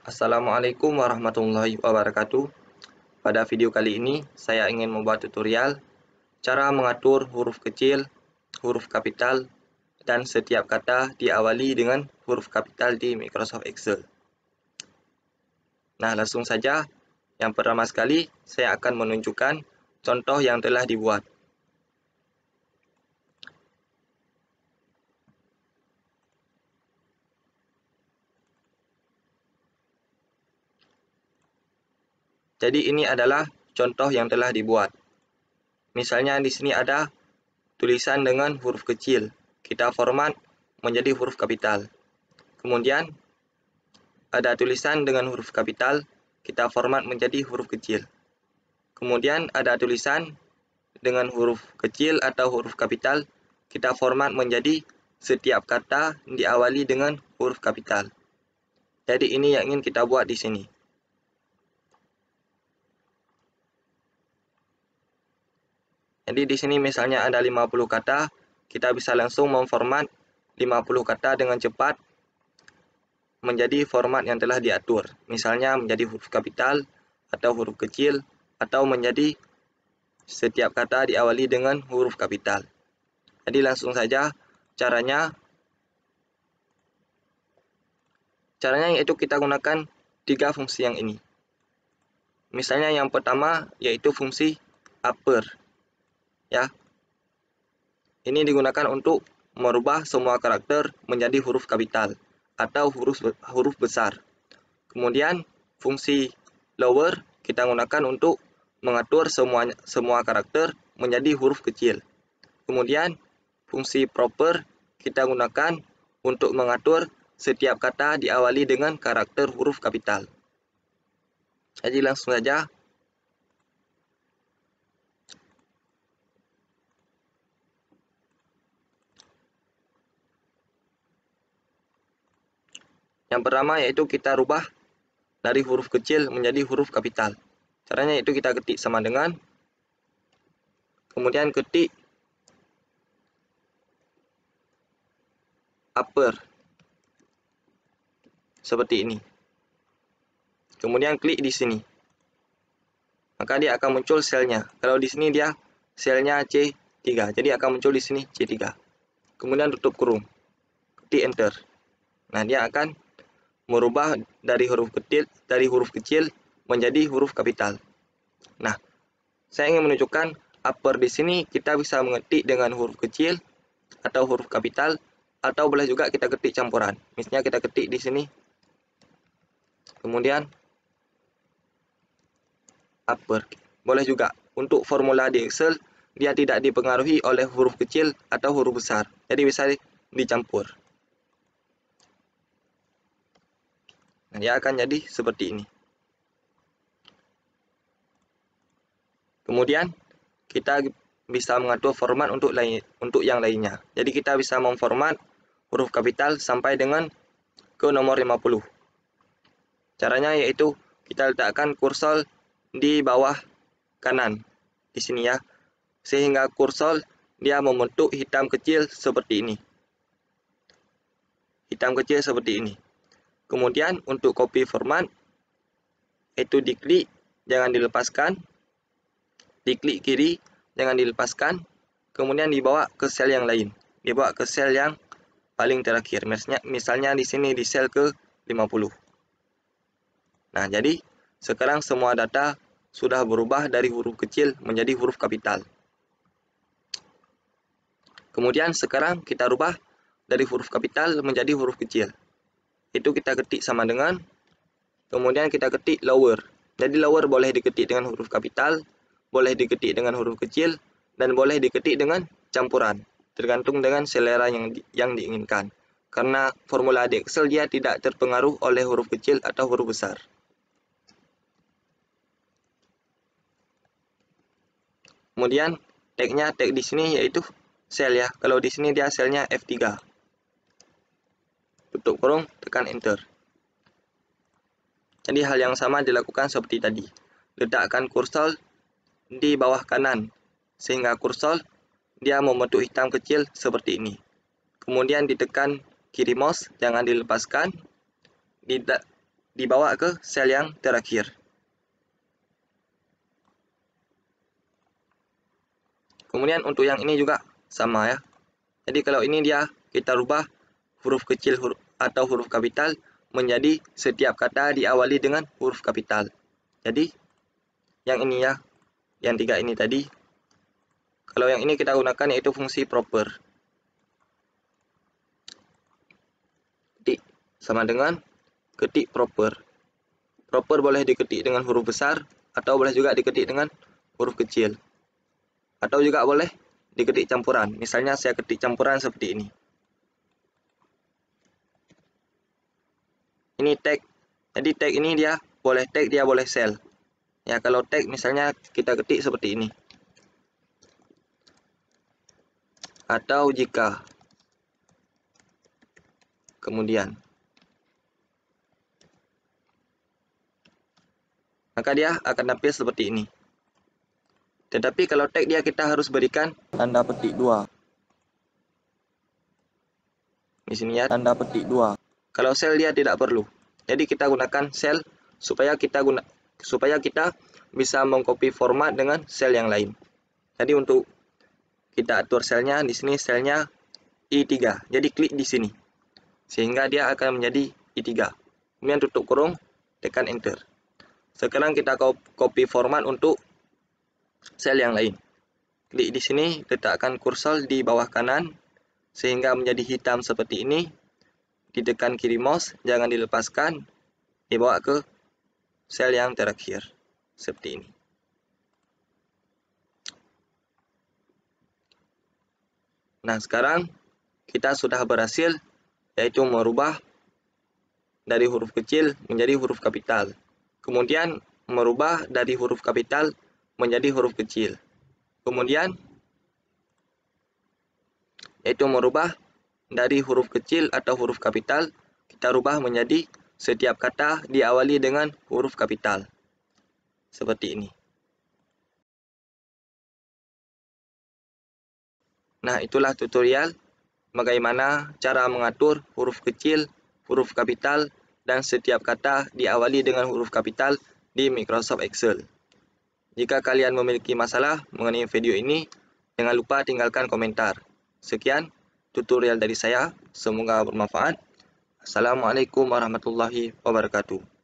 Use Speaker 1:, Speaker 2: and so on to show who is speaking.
Speaker 1: Assalamualaikum warahmatullahi wabarakatuh. Pada video kali ini, saya ingin membuat tutorial cara mengatur huruf kecil, huruf kapital, dan setiap kata diawali dengan huruf kapital di Microsoft Excel. Nah, langsung saja. Yang pertama sekali, saya akan menunjukkan contoh yang telah dibuat. Jadi ini adalah contoh yang telah dibuat. Misalnya di sini ada tulisan dengan huruf kecil. Kita format menjadi huruf kapital. Kemudian ada tulisan dengan huruf kapital, kita format menjadi huruf kecil. Kemudian ada tulisan dengan huruf kecil atau huruf kapital, kita format menjadi setiap kata diawali dengan huruf kapital. Jadi ini yang ingin kita buat di sini. Jadi di sini misalnya ada 50 kata, kita bisa langsung memformat 50 kata dengan cepat menjadi format yang telah diatur. Misalnya menjadi huruf kapital atau huruf kecil atau menjadi setiap kata diawali dengan huruf kapital. Jadi langsung saja caranya yaitu kita gunakan 3 fungsi yang ini. Misalnya yang pertama yaitu fungsi upper. Ya. Ini digunakan untuk merubah semua karakter menjadi huruf kapital atau huruf besar. Kemudian fungsi lower kita gunakan untuk mengatur semua karakter menjadi huruf kecil. Kemudian fungsi proper kita gunakan untuk mengatur setiap kata diawali dengan karakter huruf kapital. Jadi langsung saja. Yang pertama yaitu kita rubah dari huruf kecil menjadi huruf kapital. Caranya yaitu kita ketik sama dengan, kemudian ketik upper seperti ini. Kemudian klik di sini. Maka dia akan muncul selnya. Kalau di sini dia selnya C3, jadi akan muncul di sini C3. Kemudian tutup kurung. Ketik enter. Nah, dia akan merubah dari huruf kecil menjadi huruf kapital. Nah, saya ingin menunjukkan upper di sini kita bisa mengetik dengan huruf kecil atau huruf kapital, atau boleh juga kita ketik campuran. Misalnya kita ketik di sini, kemudian upper. Boleh juga. Untuk formula di Excel, dia tidak dipengaruhi oleh huruf kecil atau huruf besar. Jadi bisa dicampur. Nah, dia akan jadi seperti ini. Kemudian kita bisa mengatur format untuk yang lainnya. Jadi kita bisa memformat huruf kapital sampai dengan ke nomor 50. Caranya yaitu kita letakkan kursor di bawah kanan di sini ya, sehingga kursor dia membentuk hitam kecil seperti ini. Hitam kecil seperti ini. Kemudian untuk copy format, itu diklik, jangan dilepaskan. Diklik kiri, jangan dilepaskan. Kemudian dibawa ke sel yang lain. Dibawa ke sel yang paling terakhir. Misalnya di sini di sel ke 50. Nah, jadi sekarang semua data sudah berubah dari huruf kecil menjadi huruf kapital. Kemudian sekarang kita rubah dari huruf kapital menjadi huruf kecil. Itu kita ketik sama dengan, kemudian kita ketik lower. Jadi lower boleh diketik dengan huruf kapital, boleh diketik dengan huruf kecil, dan boleh diketik dengan campuran, tergantung dengan selera yang diinginkan. Karena formula di Excel dia tidak terpengaruh oleh huruf kecil atau huruf besar. Kemudian tag di sini yaitu sel ya. Kalau di sini dia selnya F3. Tutup kurung, tekan enter. Jadi hal yang sama dilakukan seperti tadi. Letakkan kursor di bawah kanan sehingga kursor dia membentuk hitam kecil seperti ini. Kemudian ditekan kiri mouse, jangan dilepaskan. dibawa ke sel yang terakhir. Kemudian untuk yang ini juga sama ya. Jadi kalau ini dia kita rubah huruf kecil atau huruf kapital menjadi setiap kata diawali dengan huruf kapital. Jadi yang ini ya, yang 3 ini tadi. Kalau yang ini kita gunakan yaitu fungsi proper. Ketik sama dengan ketik proper. Proper boleh diketik dengan huruf besar atau boleh juga diketik dengan huruf kecil. Atau juga boleh diketik campuran. Misalnya saya ketik campuran seperti ini. Ini tag. Jadi tag ini dia boleh tag, dia boleh sel. Ya, kalau tag misalnya kita ketik seperti ini. Atau jika. Kemudian. Maka dia akan tampil seperti ini. Tetapi kalau tag dia kita harus berikan tanda petik 2. Di sini ya tanda petik 2. Kalau sel dia tidak perlu. Jadi kita gunakan sel supaya kita bisa mengcopy format dengan sel yang lain. Jadi untuk kita atur selnya, di sini selnya I3. Jadi klik di sini. Sehingga dia akan menjadi I3. Kemudian tutup kurung, tekan enter. Sekarang kita copy format untuk sel yang lain. Klik di sini, letakkan kursor di bawah kanan sehingga menjadi hitam seperti ini. Ditekan kiri mouse, jangan dilepaskan, dibawa ke sel yang terakhir seperti ini. Nah, sekarang kita sudah berhasil yaitu merubah dari huruf kecil menjadi huruf kapital. Kemudian merubah dari huruf kapital menjadi huruf kecil. Kemudian yaitu merubah dari huruf kecil atau huruf kapital kita rubah menjadi setiap kata diawali dengan huruf kapital. Seperti ini. Nah, itulah tutorial bagaimana cara mengatur huruf kecil, huruf kapital, dan setiap kata diawali dengan huruf kapital di Microsoft Excel. Jika kalian memiliki masalah mengenai video ini, jangan lupa tinggalkan komentar. Sekian tutorial dari saya, semoga bermanfaat. Assalamualaikum warahmatullahi wabarakatuh.